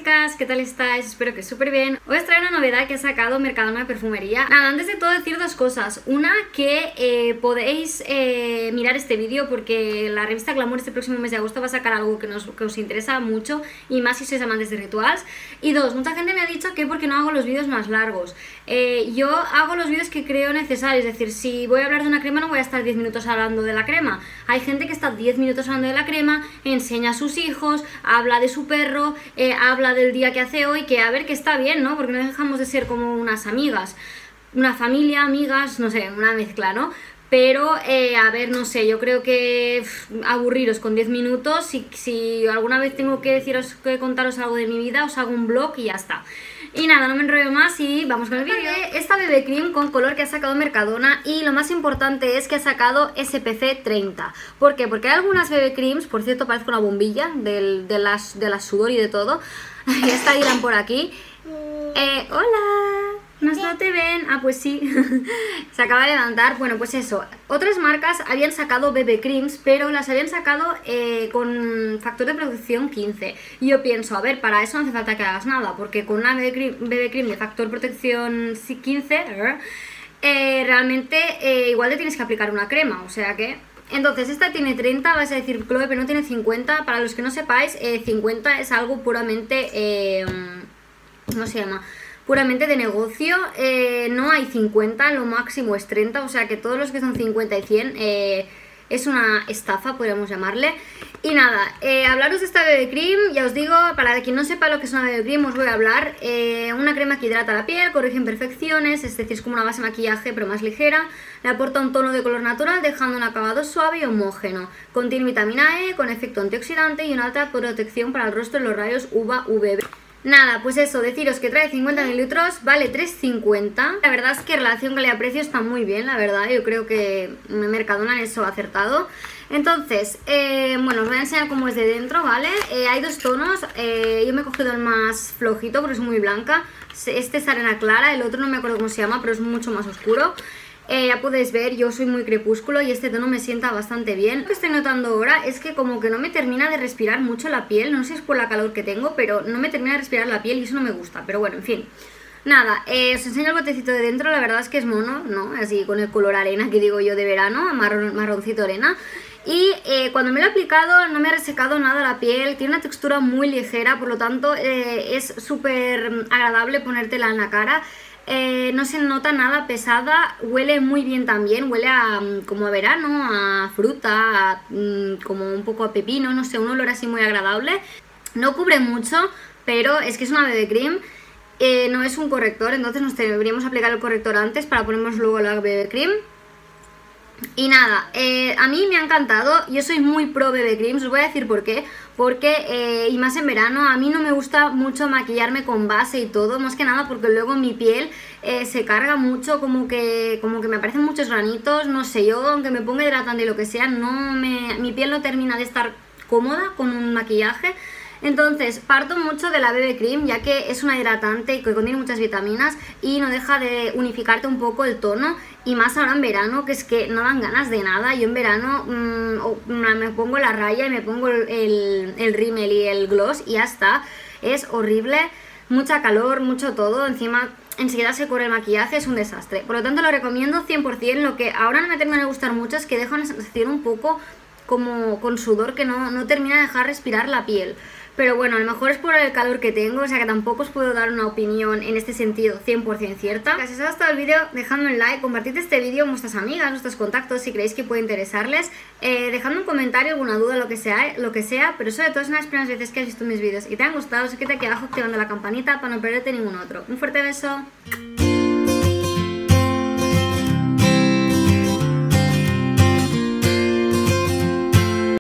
chicas, ¿qué tal estáis? Espero que súper bien. Hoy os traigo una novedad que ha sacado Mercadona de Perfumería. Nada, antes de todo decir dos cosas. Una, que podéis mirar este vídeo porque la revista Glamour este próximo mes de agosto va a sacar algo que os interesa mucho, y más si sois amantes de rituals. Y dos, mucha gente me ha dicho que porque no hago los vídeos más largos. Yo hago los vídeos que creo necesarios, es decir, si voy a hablar de una crema no voy a estar 10 minutos hablando de la crema. Hay gente que está 10 minutos hablando de la crema, enseña a sus hijos, habla de su perro, habla del día que hace hoy, que a ver, que está bien, ¿no? Porque no dejamos de ser como unas amigas, una familia, amigas, no sé, una mezcla, ¿no? Pero, a ver, no sé, yo creo que aburriros con 10 minutos, si alguna vez tengo que deciros, que contaros algo de mi vida, os hago un blog y ya está. Y nada, no me enrollo más y vamos con el vídeo. Esta BB Cream con color que ha sacado Mercadona, y lo más importante es que ha sacado SPC 30. ¿Por qué? Porque hay algunas BB Creams, por cierto parezco una bombilla de las sudor y de todo. Está Dylan por aquí. Hola, no te ven. Ah, pues sí. Se acaba de levantar. Bueno, pues eso. Otras marcas habían sacado BB Creams, pero las habían sacado con factor de protección 15. Y yo pienso, a ver, para eso no hace falta que hagas nada, porque con una BB Cream de factor protección 15, realmente igual te tienes que aplicar una crema, o sea que... Entonces esta tiene 30, vais a decir, Chloe, pero no tiene 50. Para los que no sepáis, 50 es algo puramente... ¿cómo se llama? Puramente de negocio. No hay 50, lo máximo es 30, o sea que todos los que son 50 y 100 es una estafa, podríamos llamarle. Y nada, hablaros de esta BB Cream, ya os digo, para quien no sepa lo que es una BB Cream, os voy a hablar. Una crema que hidrata la piel, corrige imperfecciones, es decir, es como una base de maquillaje pero más ligera. Le aporta un tono de color natural, dejando un acabado suave y homógeno. Contiene vitamina E, con efecto antioxidante y una alta protección para el rostro en los rayos UVA UVB. Nada, pues eso, deciros que trae 50 mililitros, vale 3,50. La verdad es que relación calidad-precio está muy bien, la verdad. Yo creo que Mercadona en eso ha acertado. Entonces, bueno, os voy a enseñar cómo es de dentro, ¿vale? Hay dos tonos, yo me he cogido el más flojito porque es muy blanca. Este es arena clara, el otro no me acuerdo cómo se llama, pero es mucho más oscuro. Ya podéis ver, yo soy muy crepúsculo y este tono me sienta bastante bien. Lo que estoy notando ahora es que como que no me termina de respirar mucho la piel. No sé si es por la calor que tengo, pero no me termina de respirar la piel y eso no me gusta. Pero bueno, en fin. Nada, os enseño el botecito de dentro. La verdad es que es mono, ¿no? Así con el color arena que digo yo de verano, marroncito arena. Y cuando me lo he aplicado no me ha resecado nada la piel, tiene una textura muy ligera, por lo tanto es súper agradable ponértela en la cara. No se nota nada pesada, huele muy bien también, huele a, como a verano, a fruta, como un poco a pepino, no sé, un olor así muy agradable. No cubre mucho, pero es que es una BB Cream, no es un corrector, entonces nos deberíamos aplicar el corrector antes para ponernos luego la BB Cream. Y nada, a mí me ha encantado, yo soy muy pro BB Creams, os voy a decir por qué. Porque, y más en verano, a mí no me gusta mucho maquillarme con base y todo, más que nada porque luego mi piel se carga mucho, como que me aparecen muchos granitos, no sé, yo aunque me ponga hidratante y lo que sea, mi piel no termina de estar cómoda con un maquillaje. Entonces parto mucho de la BB Cream, ya que es una hidratante que contiene muchas vitaminas y no deja de unificarte un poco el tono, y más ahora en verano, que es que no dan ganas de nada. Yo en verano me pongo la raya y me pongo el rímel y el gloss y ya está. Es horrible, mucha calor, mucho todo, encima enseguida se corre el maquillaje, es un desastre. Por lo tanto lo recomiendo 100%, lo que ahora no me termina de gustar mucho es que deja una sensación un poco como con sudor, que no termina de dejar respirar la piel. Pero bueno, a lo mejor es por el calor que tengo, o sea que tampoco os puedo dar una opinión en este sentido 100% cierta. Si os ha gustado el vídeo, dejadme un like, compartid este vídeo con vuestras amigas, vuestros contactos si creéis que puede interesarles. Dejadme un comentario, alguna duda, lo que sea, pero sobre todo es una de las primeras veces que has visto mis vídeos y te han gustado, suscríbete aquí abajo activando la campanita para no perderte ningún otro. Un fuerte beso.